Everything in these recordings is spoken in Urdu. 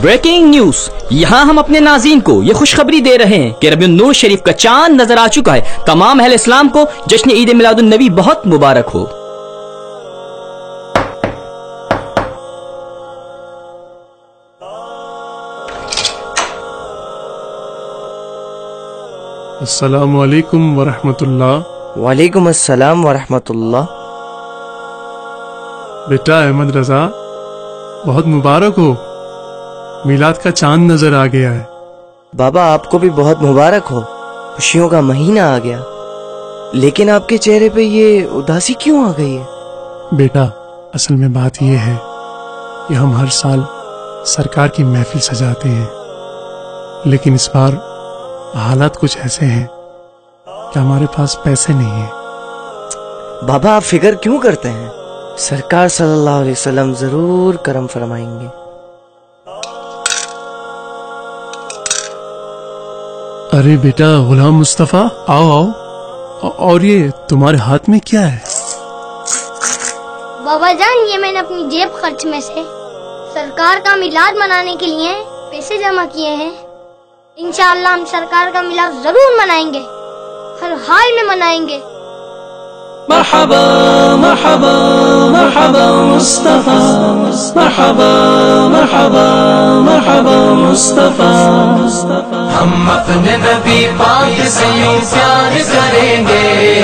بریکنگ نیوز، یہاں ہم اپنے ناظرین کو یہ خوشخبری دے رہے ہیں کہ ربیع النور شریف کا چاند نظر آ چکا ہے۔ تمام اہل اسلام کو جشن عید میلاد النبی بہت مبارک ہو۔ السلام علیکم ورحمۃ اللہ۔ وعلیکم السلام ورحمۃ اللہ۔ بیٹا احمد رضا، بہت مبارک ہو، میلاد کا چاند نظر آ گیا ہے۔ بابا آپ کو بھی بہت مبارک ہو، خوشیوں کا مہینہ آ گیا، لیکن آپ کے چہرے پہ یہ اداسی کیوں آ گئی ہے؟ بیٹا اصل میں بات یہ ہے کہ ہم ہر سال سرکار کی محفل سجاتے ہیں، لیکن اس بار حالات کچھ ایسے ہیں کہ ہمارے پاس پیسے نہیں ہیں۔ بابا آپ فکر کیوں کرتے ہیں؟ سرکار صلی اللہ علیہ وسلم ضرور کرم فرمائیں گے۔ ارے بیٹا غلام مصطفیٰ، آؤ آؤ، اور یہ تمہارے ہاتھ میں کیا ہے؟ بابا جان، یہ میں نے اپنی جیب خرچ میں سے سرکار کا میلاد منانے کے لیے پیسے جمع کیے ہیں۔ انشاءاللہ ہم سرکار کا میلاد ضرور منائیں گے، ہر حال میں منائیں گے۔ مرحبا مرحبا مرحبا مصطفیٰ، مرحبا مرحبا مرحبا مصطفیٰ۔ ہم اپنے نبی پاک سے یوں پیار کریں گے،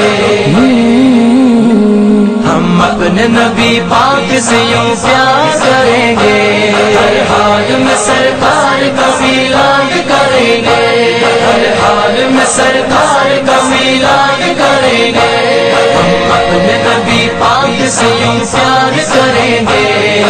ہم اپنے نبی پاک سے یوں پیار کریں گے، ہر حال میں سرکار کا میلاد کریں گے، ہر حال میں سرکار کا میلاد کریں گے، ہم اپنے نبی پاک سے یوں پیار کریں گے،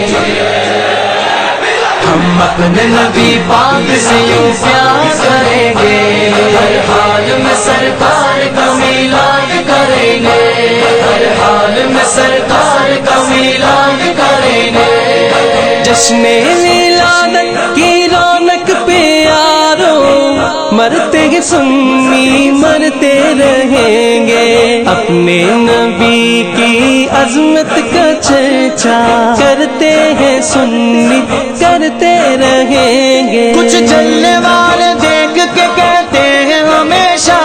ہم اپنے نبی پاک سے یوں پیار کریں گے، ہر حال میں سرکار کا میلاد کریں گے، ہر حال میں سرکار کا میلاد کریں گے۔ جشن ولادت کی رونق پہ یارو، مرتے ہیں سنی مرتے رہیں گے، اپنے نبی کی عظمت کا چرچا کرتے ہیں سنی کرتے رہیں گے۔ کچھ جلنے والے دیکھ کے کہتے ہیں ہمیشہ،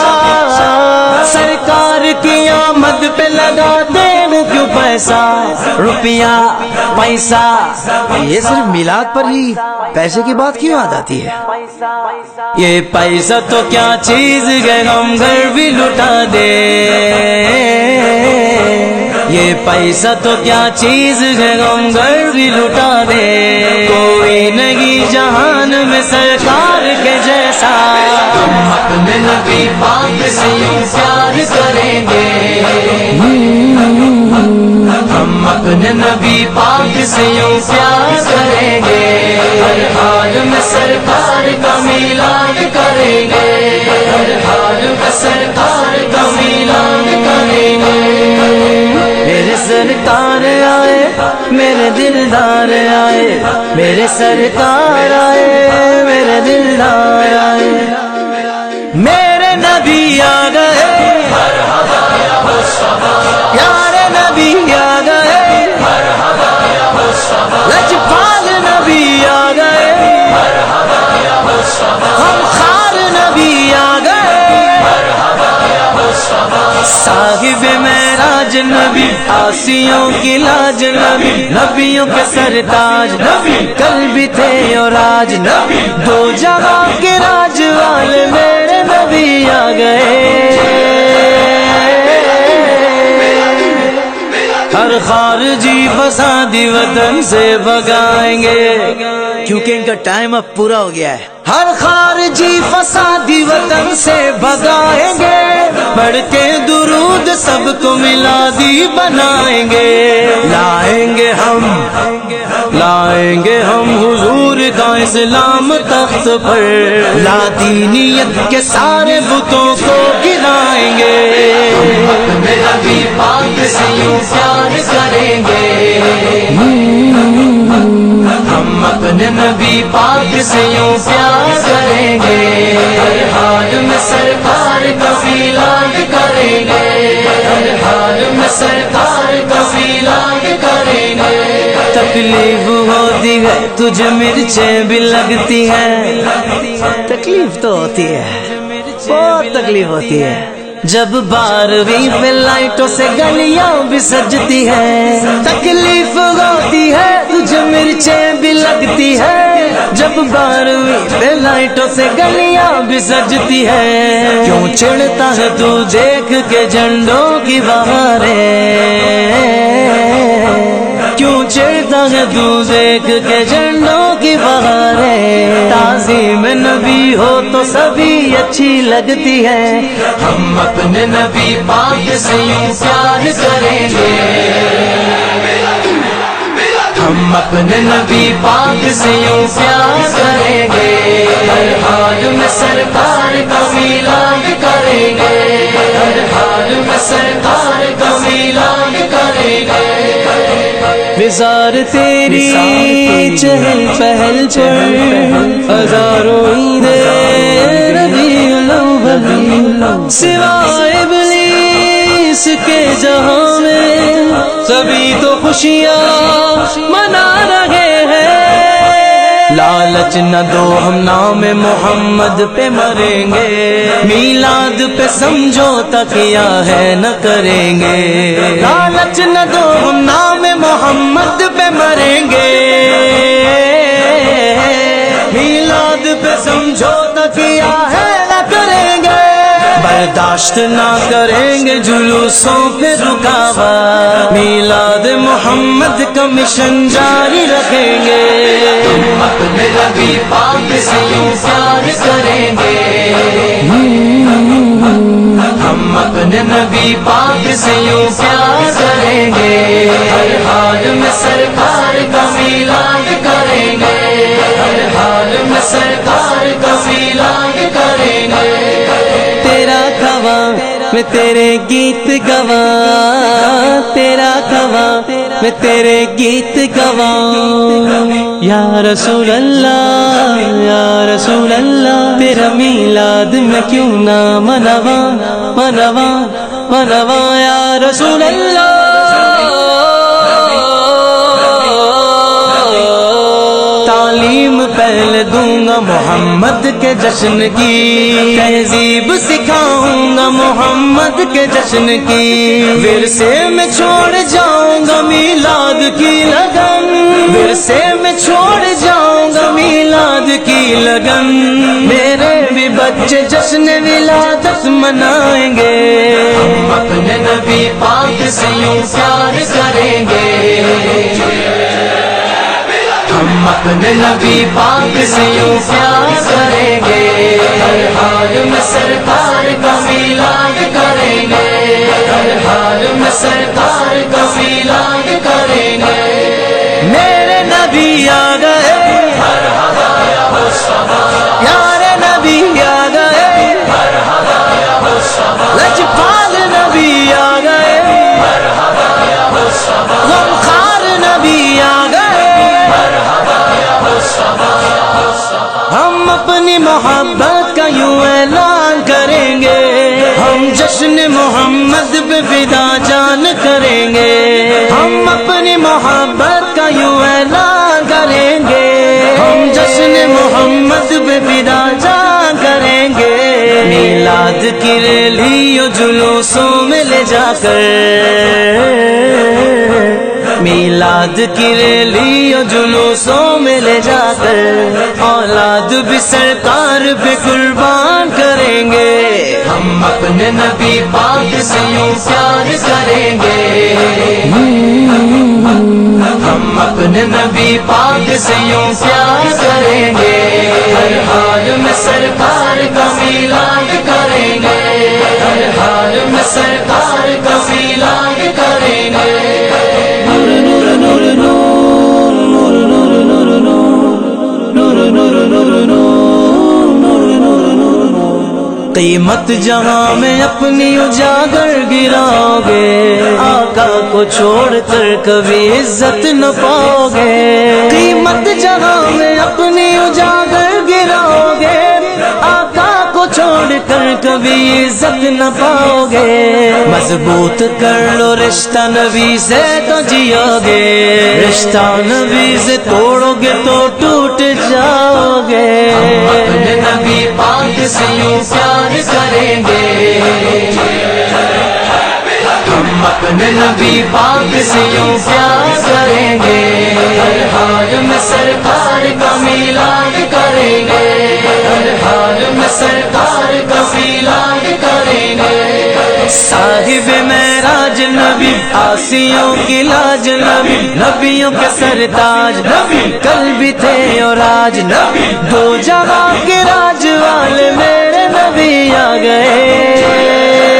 سرکار کی آمد پہ لگاتے ہیں کیوں پیسہ، روپیہ پیسہ۔ یہ صرف میلاد پر ہی پیسے کی بات کیوں یاد آتی ہے؟ یہ پیسہ تو کیا چیز ہے، ہم گھر بھی لٹا دے، یہ پیسہ تو کیا چیز ہے، ہم گھر بھی لٹا دے، کوئی نہیں جہان میں سرکار کے جیسا۔ ہم اپنے نبی پاک سے یوں پیار کریں گے، ہم اپنے نبی پاک سے یوں پیار کریں گے، ہر حال میں سرکار کا میلاد کریں گے، ہر حال میں سرکار کا میلاد کریں گے۔ میرے سرکار آئے، میرے دلدار آئے، میرے سرکار آئے، میرے دلدار آئے، میرے نبی آ گئے، پیارے نبی آ گئے، لجپال نبی آ گئے، غمخوار نبی آ گئے، صاحب معراج نبی، آسیوں کی لاج نبی، نبیوں کے سرتاج نبی، کل بھی تھے اور آج نبی، دو جہاں کے راج والے میرے نبی آ گئے۔ ہر خارجی فسادی وطن سے بھگائیں گے، کیونکہ ان کا ٹائم اب پورا ہو گیا ہے۔ ہر خارجی فسادی وطن سے بھگائیں گے، پڑھ کے درود سب کو میلادی بنائیں گے، لائیں گے ہم حضور کا اسلام تخت پر، لادینیت کے سارے بتوں کو گرائیں گے۔ ہم اپنے نبی پاک سے یوں پیار کریں گے، ہم اپنے نبی پاک سے یوں پیار کریں گے، ہر حال میں سرکار کا میلاد کریں گے، ہر حال میں سرکار کا میلاد کریں گے۔ تب تکلیف ہوتی ہے تجھے مرچیں بھی لگتی ہیں. تکلیف تو ہوتی ہے, بہت تکلیف ہوتی ہے. جب 12ویں پہ لائٹوں سے گلیاں بھی سجتی ہیں. تکلیف ہوتی ہے تجھے مرچیں بھی لگتی ہے. جب 12ویں پہ لائٹوں سے گلیاں بھی سجتی ہیں. کیوں چڑھتا ہے تو دیکھ کے جھنڈوں کی بہاریں. کیوں چڑھتا ہے تو دیکھ کے جھنڈوں کی بہاریں. تعظیم نبی ہو تو سبھی اچھی لگتی ہے. ہم اپنے نبی پاک سے یوں پیار کریں گے. ہم اپنے نبی پاک سے یوں پیار کریں گے. ہر حال میں سرکار کا میلاد کریں گے. ہر حال میں سرکار کا میلاد کریں گے. نثار تیری چہل پہل پر ہزاروں عیدیں ربیع الاول. سوائے ابلیس کے جہاں میں سبھی تو خوشیاں منا رہے ہیں. لالچ نہ دو ہم نام محمد پہ مریں گے. میلاد پہ سمجھوتا کیا ہے نہ کریں گے. لالچ نہ دو ہم نام محمد پہ مریں گے. میلاد پہ سمجھوتا کیا ہے نہ کریں گے. برداشت نہ کریں گے جلوسوں پہ رکاوٹ. میلاد محمد کا مشن جاری رکھیں گے. ہم اپنے نبی پاک سے یوں پیار کریں گے. ہم اپنے نبی پاک سے یوں پیار کریں گے. ہر حال میں سرکار کا میلاد کریں گے. ہر حال میں سرکار کا میلاد کریں گے. تیرا خواں میں تیرے گیت گواں. تیرا خواں میں تیرے گیت گواں. یا رسول اللہ یا رسول اللہ. تیرا میلاد میں کیوں نہ منواں منواں منواں. یا رسول اللہ. تعلیم پہلے دوں گا محمد کے جشن کی. تہذیب سکھاؤں گا محمد کے جشن کی. ورثے میں چھوڑ جاؤں گا میلاد کی لگن. ورثے میں چھوڑ جاؤں گا میلاد کی لگن. میرے بھی بچے جشن ولادت منائیں گے. ہم اپنے نبی پاک سے یوں پیار کریں گے. ہم اپنے نبی پاک سے یوں پیار کریں گے. ہر حال میں سرکار کا میلاد کریں گے. ہر حال میں سرکار کا میلاد کریں گے. میرے نبی آ گئے پیارے نبی آ گئے. لجپال نبی آ گئے. غمخوار نبی آ گئے. ہم اپنی محبت کا یوں اعلان کریں گے. ہم جشن محمد پہ فدا جان کریں گے. ہم اپنی محبت کا یوں اعلان کریں گے. ہم جشن محمد پہ فدا جان کریں گے. میلاد کی ریلیوں جلوسوں میں لے جا کر. میلاد کی ریلیوں جلوسوں میں لے جا کر. اولاد بھی سرکار پہ قربان کریں گے. ہم اپنے نبی پاک سے یوں پیار کریں گے. ہم اپنے نبی پاک سے یوں پیار کریں گے. ہر حال میں سرکار کا میلاد کریں گے. ہر حال میں سرکار کا میلاد کریں گے. قیمت جہاں میں اپنی اجاگر گراؤ گے. آقا کو چھوڑ کر کبھی عزت نہ پاؤ گے. قیمت جہاں میں اپنی اجاگر گراؤ گے. آقا کو چھوڑ کر کبھی عزت نہ پاؤ گے، مضبوط کر لو رشتہ نبی سے تو جیو گے، رشتہ نبی سے توڑو گے تو ٹوٹ جاؤ گے۔ ہم اپنے نبی پاک سے یوں پیار کریں گے، ہم اپنے نبی پاک سے یوں پیار کریں گے، ہر حال میں سرکار کا میلاد کریں گے، ہر حال میں سرکار کا میلاد کریں گے۔ صاحب معراج نبی، آسیوں کی لاج نبی، نبیوں کے سرتاج نبی، کل بھی تھے اور آج نبی، دو جہاں کے راج والے میرے نبی آ گئے۔